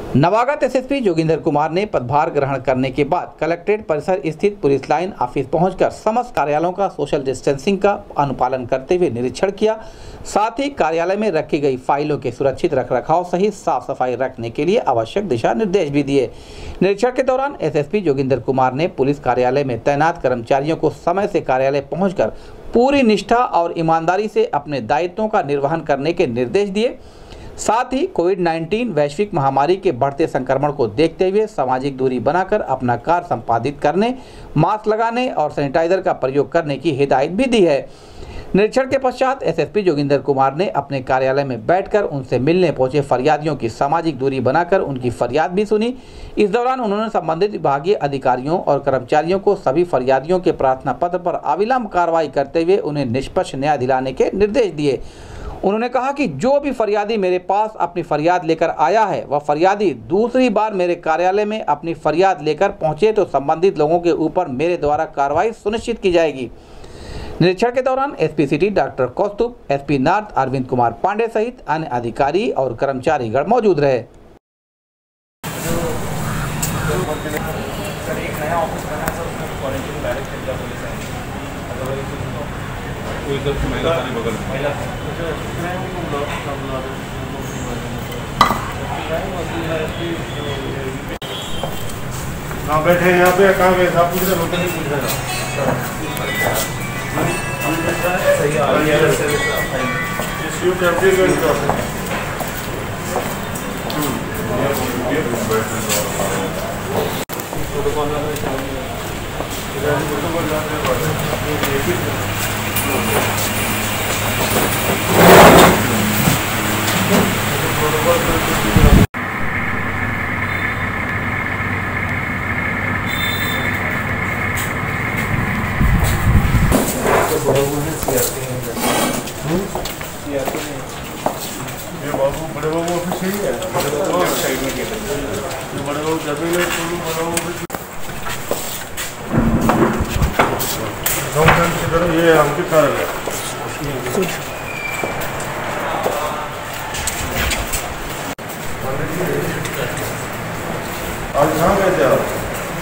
नवागत SSP Joginder Kumar ने पदभार ग्रहण करने के बाद कलेक्ट्रेट परिसर स्थित पुलिस लाइन ऑफिस पहुंचकर समस्त कार्यालयों का सोशल डिस्टेंसिंग का अनुपालन करते हुए निरीक्षण किया। साथ ही कार्यालय में रखी गई फाइलों के सुरक्षित रखरखाव सहित साफ सफाई रखने के लिए आवश्यक दिशा निर्देश भी दिए। निरीक्षण के दौरान एसएसपी जोगिंदर कुमार ने पुलिस कार्यालय में तैनात कर्मचारियों को समय से कार्यालय पहुँचकर पूरी निष्ठा और ईमानदारी से अपने दायित्वों का निर्वहन करने के निर्देश दिए। साथ ही कोविड-19 वैश्विक महामारी के बढ़ते संक्रमण को देखते हुए सामाजिक दूरी बनाकर अपना कार्य संपादित करने, मास्क लगाने और सैनिटाइजर का प्रयोग करने की हिदायत भी दी है। निरीक्षण के पश्चात एसएसपी जोगिंदर कुमार ने अपने कार्यालय में बैठकर उनसे मिलने पहुंचे फरियादियों की सामाजिक दूरी बनाकर उनकी फरियाद भी सुनी। इस दौरान उन्होंने संबंधित विभागीय अधिकारियों और कर्मचारियों को सभी फरियादियों के प्रार्थना पत्र पर अविलंब कार्रवाई करते हुए उन्हें निष्पक्ष न्याय दिलाने के निर्देश दिए। उन्होंने कहा कि जो भी फरियादी मेरे पास अपनी फरियाद लेकर आया है वह फरियादी दूसरी बार मेरे कार्यालय में अपनी फरियाद लेकर पहुंचे तो संबंधित लोगों के ऊपर मेरे द्वारा कार्रवाई सुनिश्चित की जाएगी। निरीक्षण के दौरान SP city doctor Kaustubh, SP north Arvind Kumar Pandey सहित अन्य अधिकारी और कर्मचारीगण मौजूद रहे। हाँ बैठे यहाँ पे कहाँ गए साहब पूछ रहे नहीं पूछ रहे बड़े बाबू ऑफिस ही है, बड़े बाबू साइड में बड़े बाबू जब भी ये अंकित कार्य है। आज कहाँ गए थे आप?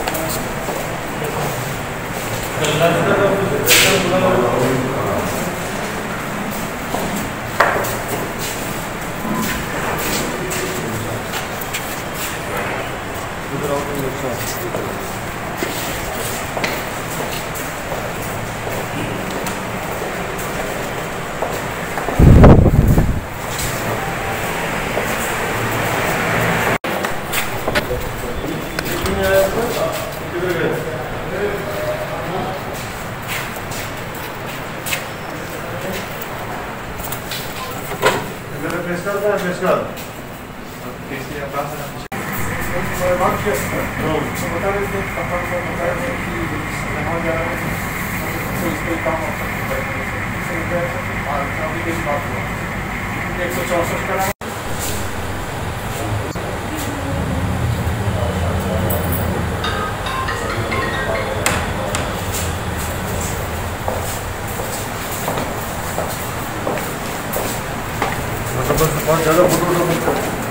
बहुत ज़्यादा फोटो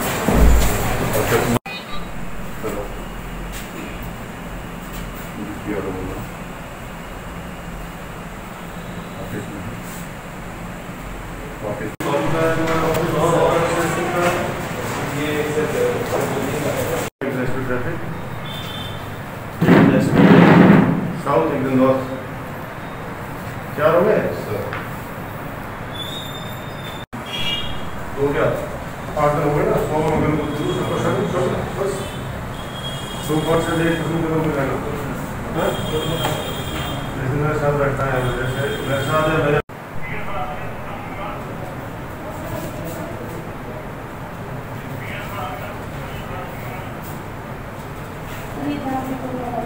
साउथ एकदम नॉर्थ क्या हो गए तो क्या 8 दिन हो गए ना 100 बस 2% लेकिन मेरे साथ बैठता है जैसे मेरे साथ है मेरे